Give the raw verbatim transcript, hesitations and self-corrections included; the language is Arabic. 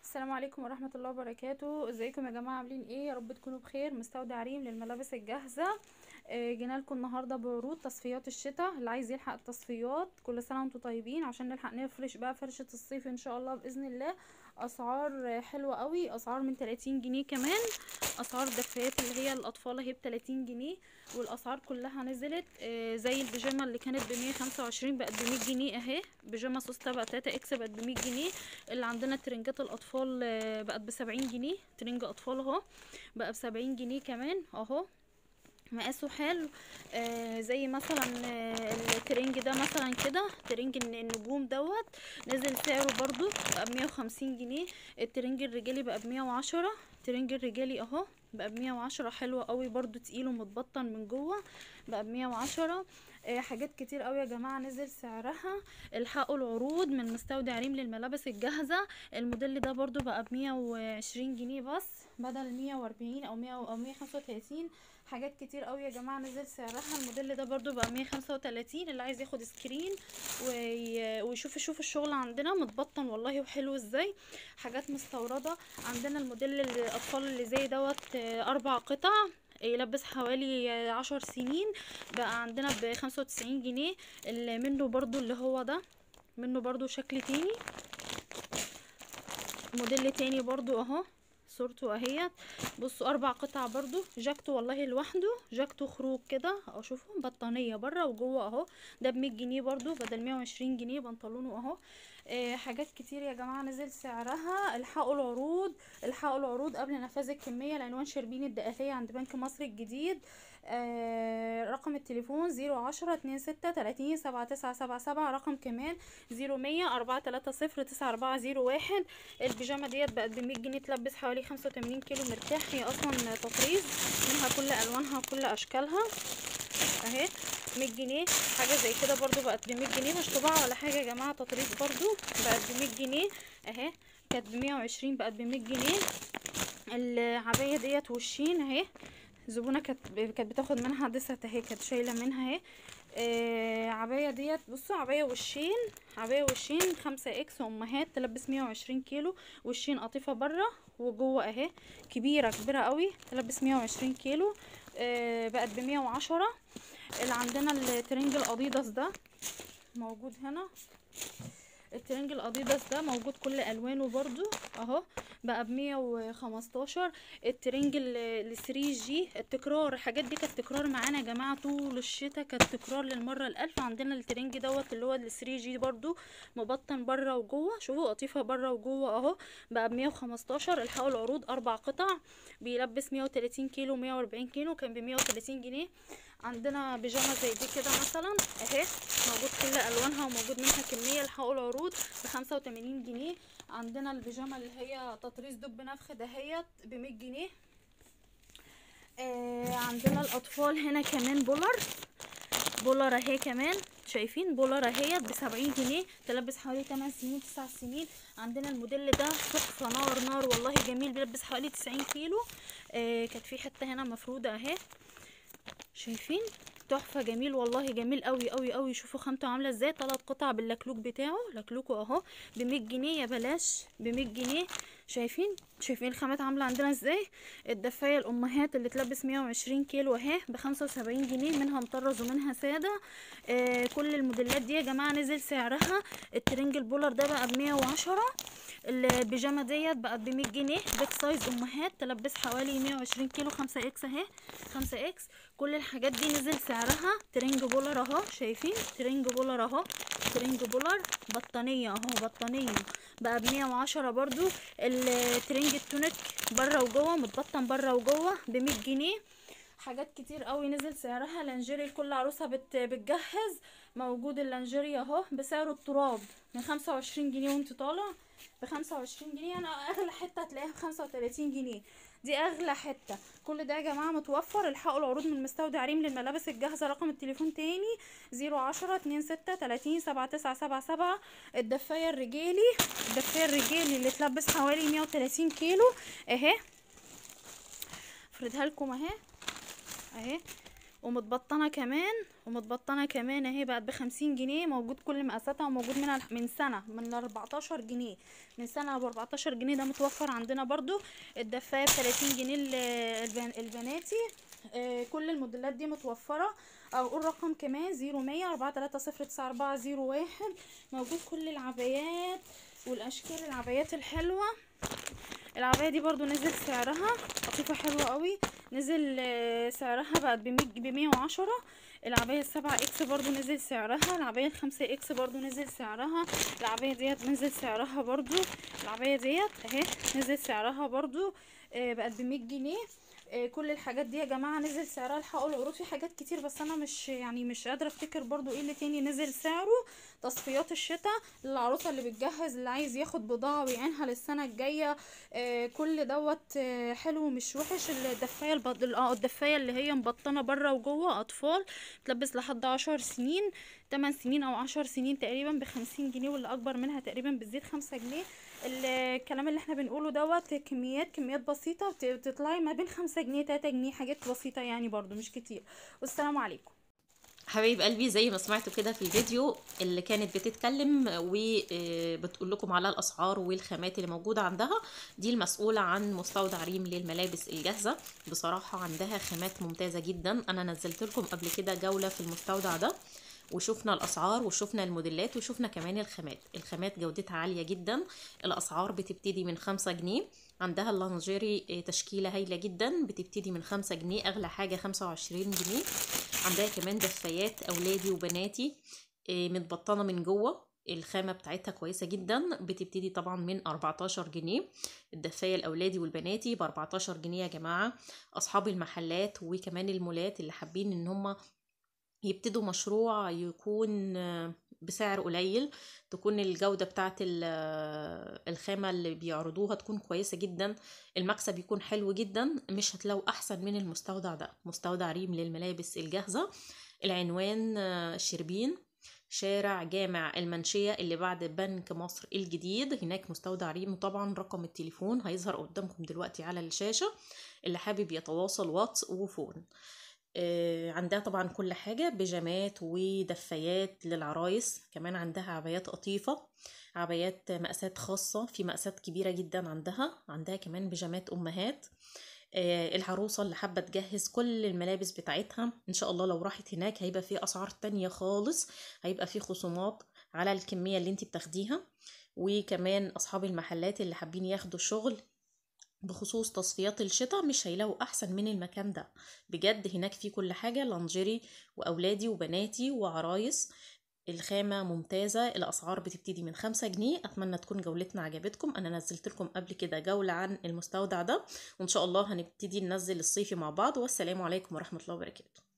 السلام عليكم ورحمة الله وبركاته. ازيكم يا جماعة؟ عاملين ايه؟ يا رب تكونوا بخير. مستودع ريم للملابس الجاهزة. آه، جينا لكم النهارده بعروض تصفيات الشتاء. اللي عايز يلحق التصفيات كل سنة وانتم طيبين، عشان نلحق نفرش بقى فرشة الصيف ان شاء الله بإذن الله. اسعار آه، حلوة قوي، اسعار من تلاتين جنيه كمان. اسعار دفايات اللي هي الاطفال اهي ب تلاتين جنيه، والاسعار كلها نزلت. آه، زي البيجامه اللي كانت ب مية وخمسة وعشرين بقت ب مية جنيه اهي. بيجامه سوسته بقى تلاتة اكس بقت ب مية جنيه. اللي عندنا ترنجات الاطفال آه، بقت ب سبعين جنيه. ترنج اطفال اهو بقى ب سبعين جنيه كمان اهو. مقاسه حلو. آه زي مثلا آه الترنج ده مثلا كده، ترنج الن- النجوم دوت نزل سعره برضو بقى بمية وخمسين جنيه. الترنج الرجالي بقى بمية وعشرة. الترنج الرجالي اهو بقى بمية وعشرة، حلو قوي برضو، تقيل ومتبطن من جوه، بقى بمية وعشرة. آه حاجات كتير قوي يا جماعة نزل سعرها. الحقوا العروض من مستودع ريم للملابس الجاهزة. الموديل ده برضو بقى بمية وعشرين جنيه بس، بدل مية واربعين او مية او مية خمسة وتلاتين. حاجات كتير قوي يا جماعه نزل سعرها. الموديل ده برضو بقى مية وخمسة وتلاتين. اللي عايز ياخد سكرين وي... ويشوف يشوف الشغل عندنا متبطن والله وحلو ازاي. حاجات مستورده. عندنا الموديل الاطفال اللي زي دوت آه، اربع قطع، يلبس حوالي آه، عشر سنين، بقى عندنا بخمسة وتسعين جنيه. اللي منه برضو اللي هو ده، منه برضو شكل تاني، موديل تاني برضو اهو، صورته اهيت. بصوا اربع قطع برضو، جاكتو والله لوحده، جاكتو خروج كده اهو، شوفوا بطانيه بره وجوه اهو. ده بمية جنيه برضو بدل مية وعشرين جنيه، بنطلونه اهو. آه حاجات كتير يا جماعه نزل سعرها. الحقوا العروض، الحقوا العروض قبل نفاذ الكميه. العنوان شربين الدقهليه عند بنك مصر الجديد. آه رقم التليفون زيرو عشرة اتنين ستة تلاتين سبعة تسعة سبعة سبعة. رقم كمان زيرو مية اربعة تلاتة صفر تسعة اربعة زيرو واحد. البيجامه ديت بقت ب مية جنيه، تلبس حوالي خمسة وتمانين كيلو مرتاح. هي اصلا تطريز، منها كل الوانها وكل اشكالها اهي. مية جنيه حاجه زي كده برضو بقت ب مية جنيه، مش طباعه ولا حاجه يا جماعه، تطريز برضو بقت ب مية جنيه اهي. كانت ب مية وعشرين بقت ب مية جنيه. العبايه ديت وشين اهي، زبونه كانت كانت بتاخد منها دست اهي، كانت شايله منها اهي. آه عباية ديت بصوا، عباية وشين، عباية وشين خمسة اكس امهات، تلبس مية وعشرين كيلو. وشين قطيفة برا وجوه اهي، كبيرة كبيرة قوي، تلبس مية وعشرين كيلو. آه بقت بمية وعشرة. اللي عندنا الترنج الاديداس ده موجود هنا. الترنج الاديداس ده موجود كل الوانه برضو اهو، بقى بمية وخمستاشر. الترنج ال ثري جي التكرار، الحاجات دي كانت تكرار معانا يا جماعه طول الشتاء، كانت تكرار للمره الالف. عندنا الترنج دوت اللي هو ال ثري جي برضو، مبطن بره وجوه، شوفوا قطيفه بره وجوه اهو، بقى بمية وخمستاشر. الحقوا العروض، اربع قطع، بيلبس مية وتلاتين كيلو، مية واربعين كيلو، كان بمية وتلاتين جنيه. عندنا بيجامه زي دي كده مثلا اهي، موجود كل الوانها وموجود منها كميه. الحقوا العروض بخمسة وتمانين جنيه. عندنا البيجامه اللي هي تطريز دب نفخ دهيت بمية جنيه. آه عندنا الاطفال هنا كمان بولر، بولر اهي كمان، شايفين بولر اهيت بسبعين جنيه، تلبس حوالي تمن سنين تسع سنين. عندنا الموديل ده تحفه، نار نار والله، جميل، بيلبس حوالي تسعين كيلو. آه كانت في حته هنا مفروده اهي، شايفين، تحفه، جميل والله، جميل قوي قوي قوي. شوفوا خامته عامله ازاي، ثلاث قطع باللكلوك بتاعه، لكلوكه اهو ب مية جنيه، يا بلاش ب مية جنيه. شايفين، شايفين الخامات عامله عندنا ازاي. الدفايه الامهات اللي تلبس مية وعشرين كيلو اهي ب خمسة وسبعين جنيه، منها مطرز ومنها ساده. آه كل الموديلات دي يا جماعه نزل سعرها. الترنج البولر ده بقى ب مية وعشرة. البيجامه ديت بقت ب مية جنيه، بيج سايز امهات، تلبس حوالي مية وعشرين كيلو، خمسة اكس اهي، خمسة اكس. كل الحاجات دي نزل سعرها. ترنج بولر اهو، شايفين ترنج بولر اهو، ترنج بولر بطانيه اهو، بطانيه بقى بمية وعشرة برضو. الترنج التونيك بره وجوه، متبطن بره وجوه بمية جنيه. حاجات كتير قوي نزل سعرها. لانجيري لكل عروسه بت بتجهز، موجود اللانجيري اهو بسعر التراب من خمسة وعشرين جنيه وانت طالع بخمسة وعشرين جنيه. انا اغلى حته هتلاقيها بخمسة وتلاتين جنيه، دي اغلى حته. كل ده يا جماعه متوفر. الحقوا العروض من مستودع ريم للملابس الجاهزه. رقم التليفون تاني زيرو عشرة اتنين ستة تلاتين سبعة تسعة سبعة سبعة. الدفايه الرجالي، الدفايه الرجالي اللي تلبس حوالي مية وتلاتين كيلو اهي، افردها لكم اهي اهي. ومتبطنه كمان، ومتبطنه كمان اهي بقت بخمسين جنيه، موجود كل مقاساتها، وموجود منها من سنه من اربعتاشر جنيه، من سنه ب اربعتاشر جنيه، ده متوفر عندنا برضو. الدفايه ب تلاتين جنيه ال- البن- البناتي. آه كل الموديلات دي متوفره. او قول رقم كمان زيرو مية اربعة تلاتة صفر تسعة اربعة زيرو واحد. موجود كل العبايات والاشكال، العبايات الحلوه. العباية دي برضو نزل سعرها، قطيفة حلوة قوي، نزل آه، سعرها بقت بمية وعشرة. العباية السبعة اكس برضو نزل سعرها، العباية الخمسة اكس برضو نزل سعرها، العباية ديت نزل سعرها برضو، العباية ديت اهي نزل سعرها برضو آه، بقت بمية جنيه. آه، كل الحاجات دي يا جماعه نزل سعرها. الحقوا العروض في حاجات كتير، بس انا مش يعني مش قادره افتكر برضو ايه اللي تاني نزل سعره. تصفيات الشتاء للعروسه اللي بتجهز، اللي عايز ياخد بضاعه ويعينها للسنه الجايه. آه كل دوت آه حلو مش وحش. الدفايه البط... اه الدفايه اللي هي مبطنه بره وجوه اطفال، بتلبس لحد عشر سنين، تمن سنين او عشر سنين تقريبا بخمسين جنيه، واللي اكبر منها تقريبا بتزيد خمسة جنيه. الكلام اللي احنا بنقوله دوت كميات كميات بسيطة، بت- بتطلعي ما بين خمسة جنيه تلاتة جنيه، حاجات بسيطة يعني برضو مش كتير. والسلام عليكم. حبايب قلبي، زي ما سمعتوا كده في الفيديو اللي كانت بتتكلم وبتقول لكم على الاسعار والخامات اللي موجوده عندها، دي المسؤوله عن مستودع ريم للملابس الجاهزه. بصراحه عندها خامات ممتازه جدا. انا نزلت لكم قبل كده جوله في المستودع ده، وشوفنا الاسعار وشوفنا الموديلات وشوفنا كمان الخامات. الخامات جودتها عاليه جدا. الاسعار بتبتدي من خمسة جنيه. عندها اللانجيري تشكيله هايله جدا، بتبتدي من خمسة جنيه، اغلى حاجه خمسة وعشرين جنيه. عندها كمان دفايات اولادي وبناتي متبطنه من جوه، الخامه بتاعتها كويسه جدا، بتبتدي طبعا من اربعتاشر جنيه. الدفايه الاولادي والبناتي ب اربعتاشر جنيه يا جماعه. اصحاب المحلات وكمان المولات اللي حابين ان هم يبتدوا مشروع يكون بسعر قليل، تكون الجودة بتاعت الخامة اللي بيعرضوها تكون كويسة جدا، المكسب يكون حلو جدا، مش هتلاقوا أحسن من المستودع ده. مستودع ريم للملابس الجاهزة. العنوان شربين، شارع جامع المنشية اللي بعد بنك مصر الجديد، هناك مستودع ريم. وطبعا رقم التليفون هيظهر قدامكم دلوقتي على الشاشة، اللي حابب يتواصل واتس وفون. عندها طبعا كل حاجة، بيجامات ودفايات للعرايس، كمان عندها عبايات قطيفة، عبايات مقاسات خاصة، في مقاسات كبيرة جدا عندها. عندها كمان بيجامات أمهات. العروسة اللي حابة تجهز كل الملابس بتاعتها إن شاء الله، لو راحت هناك هيبقى في أسعار تانية خالص، هيبقى في خصومات على الكمية اللي انت بتاخديها. وكمان أصحاب المحلات اللي حابين ياخدوا شغل بخصوص تصفيات الشتاء مش هيلاقوا احسن من المكان ده بجد. هناك في كل حاجة، لانجيري واولادي وبناتي وعرايس. الخامة ممتازة. الاسعار بتبتدي من خمسة جنيه. اتمنى تكون جولتنا عجبتكم. انا نزلت لكم قبل كده جولة عن المستودع ده، وان شاء الله هنبتدي ننزل الصيفي مع بعض. والسلام عليكم ورحمة الله وبركاته.